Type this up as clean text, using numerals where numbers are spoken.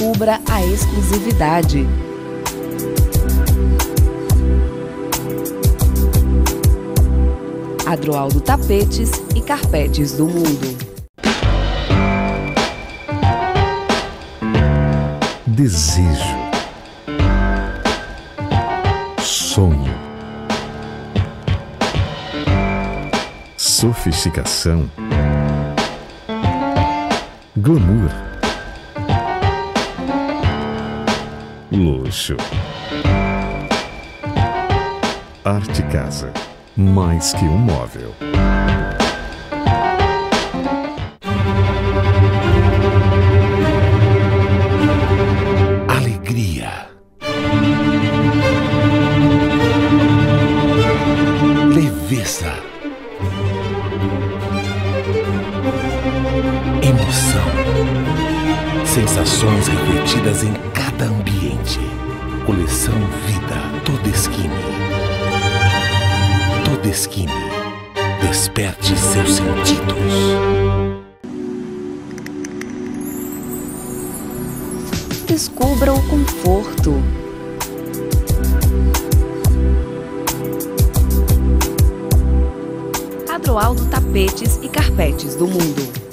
descubra a exclusividade. Adroaldo Tapetes e Carpetes do Mundo. Desejo, sonho, sofisticação, glamour, luxo, arte casa, mais que um móvel. Alegria, leveza, emoção, sensações refletidas em cada ambiente. Coleção Vida Todeskine. Todeskine, desperte seus sentidos. Descubra o conforto. Adroaldo Tapetes e Carpetes do Mundo.